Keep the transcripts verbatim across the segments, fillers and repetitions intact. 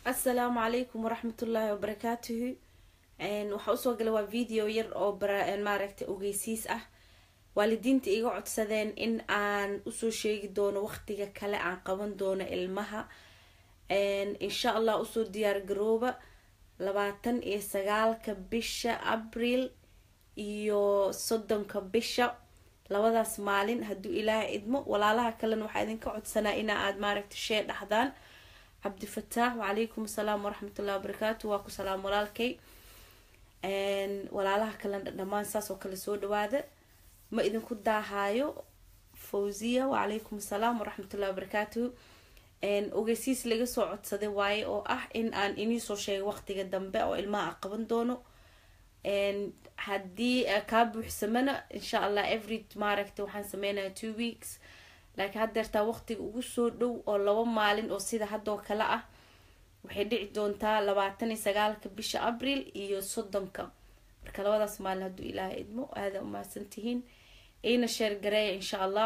السلام عليكم ورحمة الله وبركاته. ان waxa usoo galay waa video yar oo maaragtay ogeysiis ah. waalidiinta iga codsadeen in aan usoo sheegi doono waqtiga kale aan qaban doono ilmaha. en insha Allah usoo diyaar garooba labaatan iyo sagaalka bisha Abriil iyo soddonka bisha labadaas maalin haduu Ilaahay idmo. walaalaha kalena waxa idinka codsanaa in aad maaragtay shee dhaxdaan. عبد الفتاح وعليكم السلام ورحمة الله وبركاته. واكو سلام ولالكي ان ولالها كلن دمان ساس وكل سود واده ما اذن كدا هايو فوزية وعليكم السلام ورحمة الله وبركاته. ان اوغيسيس لغا سو codsaday waaye oo ah in aan inii soo sheego waqtiga dambe oo ilmaha qaban doono. en hadii ka buuxsamana insha Allah every maaragtay waxaan sameeynaa two weeks. laakiin hadda waqtiga ugu soo dhow oo laba maalin oo sida hadoo kala ah waxay dhici doontaa labaatan iyo sagaalka bisha Abriil iyo soddonka. marka labadaas maalin haduu Ilaahay idmo aad u maasantihiin ayna share gareey insha Allah.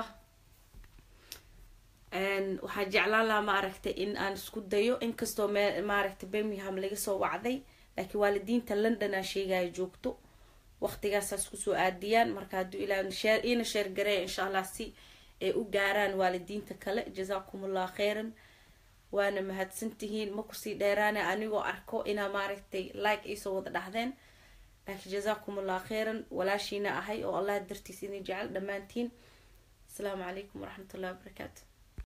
en waxa jeclaan lahaa ma aragtay in aan isku dayo inkastoo ma aragtay Birmingham laga soo wacday laakiin waalidiinta London aan sheegay joogto waqtigaas isku soo aadiyaan. marka haduu Ilaahay share ayna share gareey insha Allah si ee u gaaraan waalidiinta kale. jazakumullah khairan waana mahadsantihiin. ma ku sii dheeraana anigoo arko ina maaragtay like iso wada dhaxdeen laakiin jazakumullah khairan walaashina ahay oo Allah dartiis idin jecel dhamaantiin. assalaamu calaykum waraxmatullaahi wabarakaatuh.